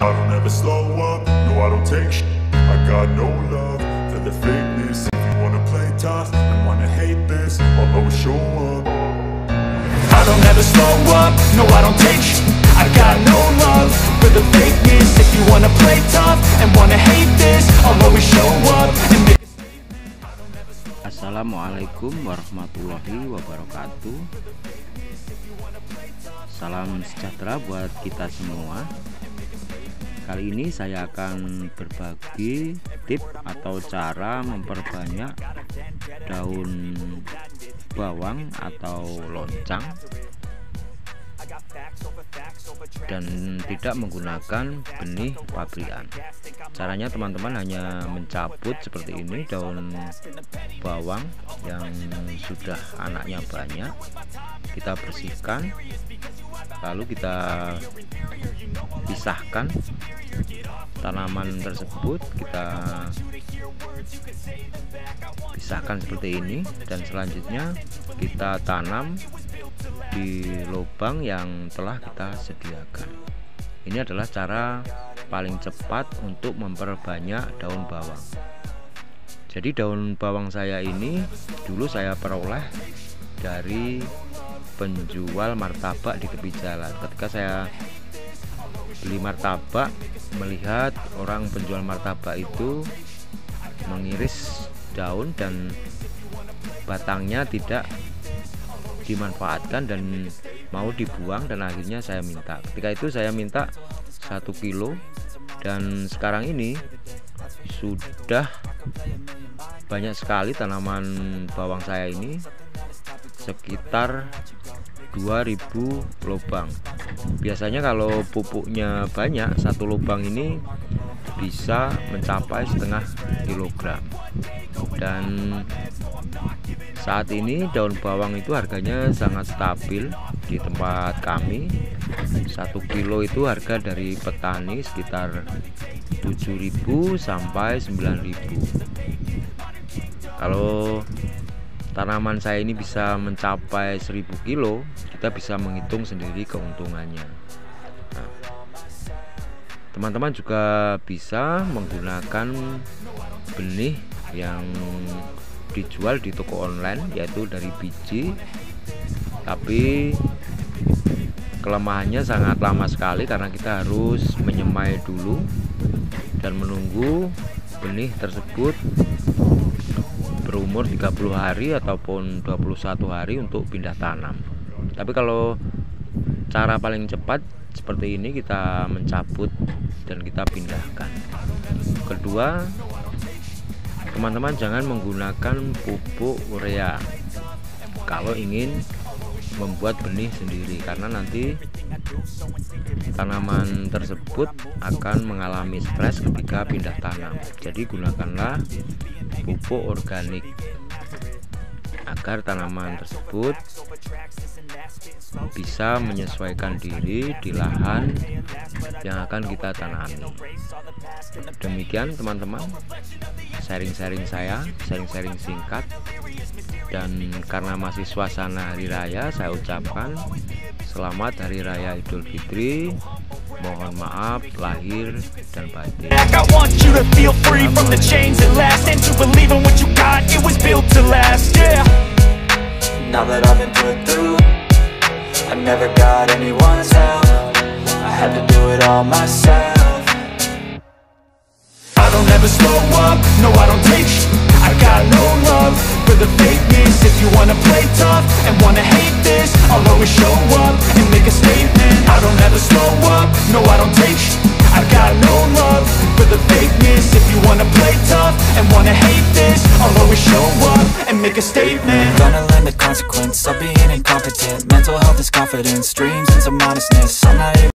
I don't ever slow up, no I don't take shit. I got no love for the fakeness. If you wanna play tough and wanna hate this, I'll always show up. I don't ever slow up, no I don't take shit. I got no love for the fakeness. If you wanna play tough and wanna hate this, I'll always show up and make a statement. Assalamualaikum warahmatullahi wabarakatuh. Salam sejahtera buat kita semua. Kali ini saya akan berbagi tips atau cara memperbanyak daun bawang atau loncang dan tidak menggunakan benih pabrikan. Caranya teman-teman hanya mencabut seperti ini daun bawang yang sudah anaknya banyak, kita bersihkan, lalu kita pisahkan tanaman tersebut, kita pisahkan seperti ini, dan selanjutnya kita tanam di lubang yang telah kita sediakan. Ini adalah cara paling cepat untuk memperbanyak daun bawang. Jadi daun bawang saya ini dulu saya peroleh dari penjual martabak di tepi jalan. Ketika saya beli martabak, melihat orang penjual martabak itu mengiris daun dan batangnya tidak dimanfaatkan dan mau dibuang, dan akhirnya saya minta. Ketika itu saya minta 1 kilo, dan sekarang ini sudah banyak sekali tanaman bawang saya ini, sekitar 2000 lubang. Biasanya kalau pupuknya banyak, satu lubang ini bisa mencapai setengah kilogram. Dan saat ini daun bawang itu harganya sangat stabil di tempat kami. 1 kilo itu harga dari petani sekitar 7.000 sampai 9.000. Kalau tanaman saya ini bisa mencapai 1000 kilo, kita bisa menghitung sendiri keuntungannya. Nah, teman-teman juga bisa menggunakan benih yang dijual di toko online, yaitu dari biji, tapi kelemahannya sangat lama sekali karena kita harus menyemai dulu dan menunggu benih tersebut berumur 30 hari ataupun 21 hari untuk pindah tanam. Tapi kalau cara paling cepat seperti ini, kita mencabut dan kita pindahkan. Kedua, teman-teman jangan menggunakan pupuk urea kalau ingin membuat benih sendiri, karena nanti tanaman tersebut akan mengalami stres ketika pindah tanam. Jadi gunakanlah pupuk organik agar tanaman tersebut bisa menyesuaikan diri di lahan yang akan kita tanami. Demikian teman-teman, sharing-sharing saya, sharing-sharing singkat. Dan karena masih suasana hari raya, saya ucapkan selamat Hari Raya Idul Fitri. Mohon maaf lahir dan batin. I want you to feel free from the chains at last, and to believe in what you got, it was built to last, yeah. Now that I've been put through, I never got anyone's help, I had to do it all myself. I don't ever slow up, no I don't take shit. I got no love for the fakeness. If you wanna play tough and wanna hate this, I'll always show up and make a statement. I don't ever slow up, no I don't take shit. I got no love for the fakeness. If you wanna play tough and wanna hate this, I'll always show up and make a statement. Gonna learn the consequence of being incompetent. Mental health is confidence, dreams and some honestness. I'm not